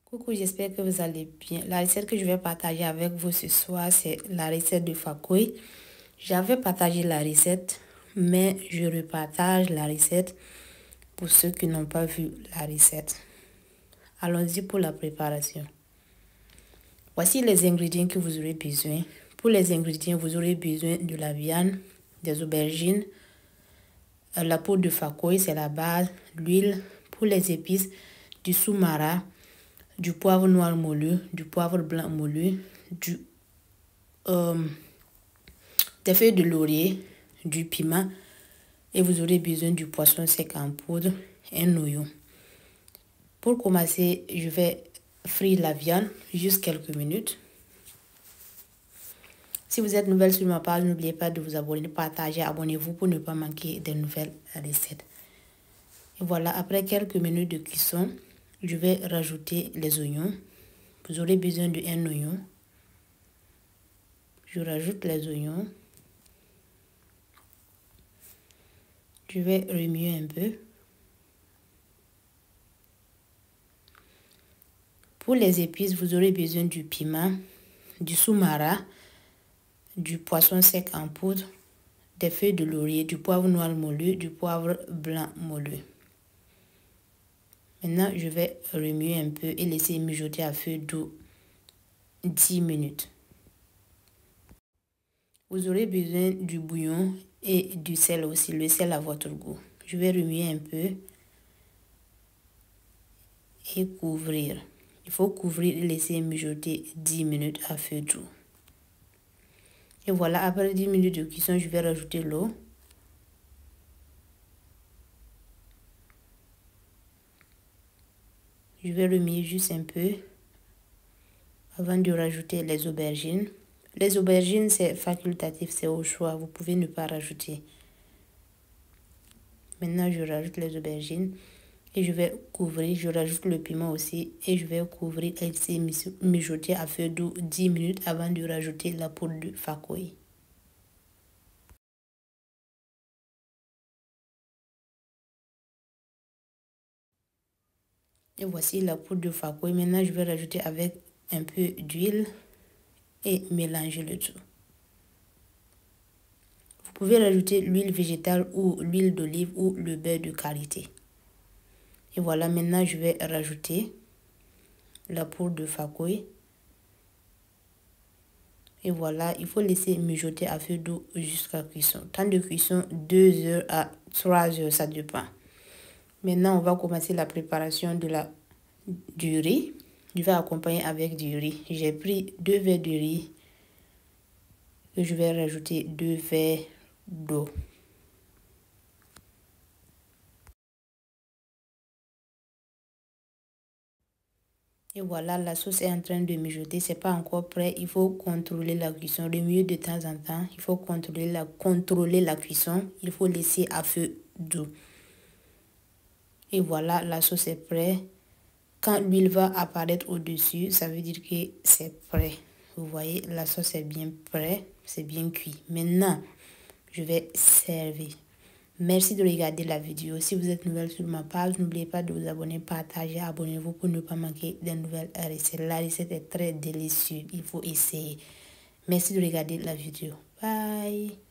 Coucou, j'espère que vous allez bien. La recette que je vais partager avec vous ce soir, c'est la recette de fakoué. J'avais partagé la recette, mais je repartage la recette pour ceux qui n'ont pas vu la recette. Allons-y pour la préparation. Voici les ingrédients que vous aurez besoin. Pour les ingrédients, vous aurez besoin de la viande, des aubergines, la poudre de fakoué, c'est la base, l'huile. Pour les épices, du soumara, du poivre noir moulu, du poivre blanc moulu, des feuilles de laurier, du piment et vous aurez besoin du poisson sec en poudre et un oignon. Pour commencer, je vais frire la viande juste quelques minutes. Si vous êtes nouvelle sur ma page, n'oubliez pas de vous abonner, partager, abonnez-vous pour ne pas manquer des nouvelles recettes. Et voilà, après quelques minutes de cuisson, je vais rajouter les oignons. Vous aurez besoin d'un oignon. Je rajoute les oignons. Je vais remuer un peu. Pour les épices, vous aurez besoin du piment, du soumara, du poisson sec en poudre, des feuilles de laurier, du poivre noir moulu, du poivre blanc moulu. Maintenant, je vais remuer un peu et laisser mijoter à feu doux 10 minutes. Vous aurez besoin du bouillon et du sel aussi, le sel à votre goût. Je vais remuer un peu et couvrir. Il faut couvrir et laisser mijoter 10 minutes à feu doux. Et voilà, après 10 minutes de cuisson, je vais rajouter l'eau. Je vais remuer juste un peu avant de rajouter les aubergines. Les aubergines, c'est facultatif, c'est au choix. Vous pouvez ne pas rajouter. Maintenant, je rajoute les aubergines et je vais couvrir. Je rajoute le piment aussi et je vais couvrir et laisser mijoter à feu doux 10 minutes avant de rajouter la poudre de fakoué. Et voici la poudre de fakoué. Maintenant, je vais rajouter avec un peu d'huile et mélanger le tout. Vous pouvez rajouter l'huile végétale ou l'huile d'olive ou le beurre de karité. Et voilà, maintenant, je vais rajouter la poudre de fakoué. Et voilà, il faut laisser mijoter à feu doux jusqu'à cuisson. Temps de cuisson, 2 heures à 3 heures, ça dépend. Maintenant, on va commencer la préparation du riz. Je vais accompagner avec du riz. J'ai pris 2 verres de riz et je vais rajouter 2 verres d'eau. Et voilà, la sauce est en train de mijoter. C'est pas encore prêt. Il faut contrôler la cuisson. Remuer de temps en temps. Il faut contrôler la cuisson. Il faut laisser à feu doux. Et voilà, la sauce est prête. Quand l'huile va apparaître au-dessus, ça veut dire que c'est prêt. Vous voyez, la sauce est bien prête. C'est bien cuit. Maintenant, je vais servir. Merci de regarder la vidéo. Si vous êtes nouvelle sur ma page, n'oubliez pas de vous abonner, partager, abonnez-vous pour ne pas manquer des nouvelles recettes. La recette est très délicieuse. Il faut essayer. Merci de regarder la vidéo. Bye.